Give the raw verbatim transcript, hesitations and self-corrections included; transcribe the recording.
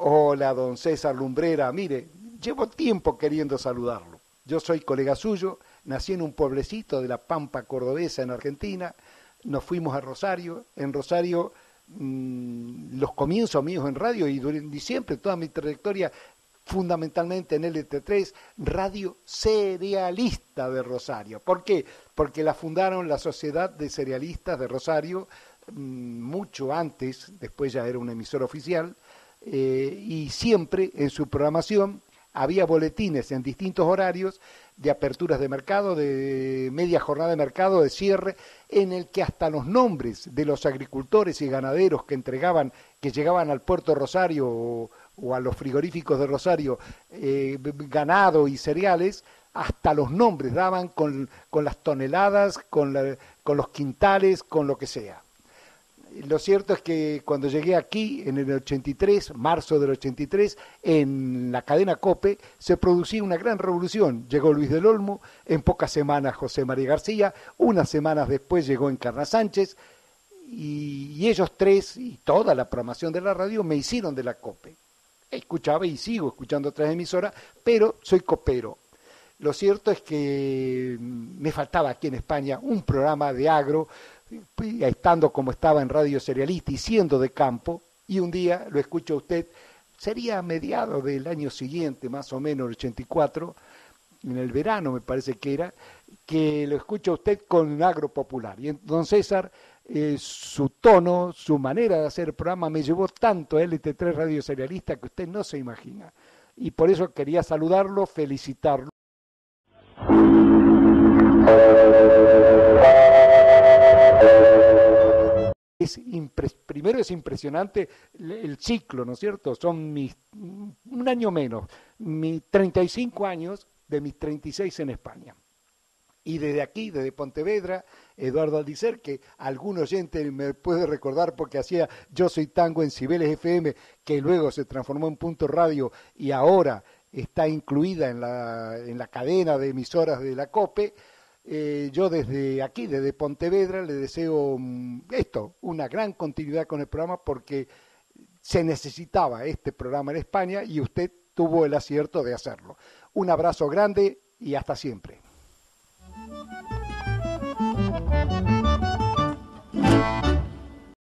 Hola, don César Lumbrera. Mire, llevo tiempo queriendo saludarlo. Yo soy colega suyo, nací en un pueblecito de la Pampa Cordobesa en Argentina, nos fuimos a Rosario, en Rosario mmm, los comienzos míos en radio y, durante, y siempre toda mi trayectoria fundamentalmente en L T tres, Radio Cerealista de Rosario. ¿Por qué? Porque la fundaron la Sociedad de Cerealistas de Rosario mmm, mucho antes, después ya era una emisora oficial, eh, y siempre en su programación había boletines en distintos horarios de aperturas de mercado, de media jornada de mercado, de cierre, en el que hasta los nombres de los agricultores y ganaderos que entregaban, que llegaban al puerto de Rosario o, o a los frigoríficos de Rosario, eh, ganado y cereales, hasta los nombres daban con, con las toneladas, con, la, con los quintales, con lo que sea. Lo cierto es que cuando llegué aquí en el ochenta y tres, marzo del ochenta y tres, en la cadena COPE se producía una gran revolución. Llegó Luis del Olmo, en pocas semanas José María García, unas semanas después llegó Encarna Sánchez, y, y ellos tres y toda la programación de la radio me hicieron de la COPE. Escuchaba y sigo escuchando otras emisoras, pero soy copero. Lo cierto es que me faltaba aquí en España un programa de agro, estando como estaba en Radio Cerealista y siendo de campo, y un día lo escucho a usted, sería a mediados del año siguiente, más o menos, el ochenta y cuatro, en el verano me parece que era, que lo escucho a usted con Agro Popular. Y don César, eh, su tono, su manera de hacer el programa me llevó tanto a L T tres Radio Cerealista que usted no se imagina. Y por eso quería saludarlo, felicitarlo. Es impre- primero es impresionante el ciclo, ¿no es cierto? Son mis, un año menos, mis treinta y cinco años de mis treinta y seis en España. Y desde aquí, desde Pontevedra, Eduardo Aldicer, que algún oyente me puede recordar porque hacía Yo Soy Tango en Cibeles F M, que luego se transformó en Punto Radio y ahora está incluida en la, en la cadena de emisoras de la COPE. Eh, yo desde aquí, desde Pontevedra, le deseo um, esto, una gran continuidad con el programa porque se necesitaba este programa en España y usted tuvo el acierto de hacerlo. Un abrazo grande y hasta siempre.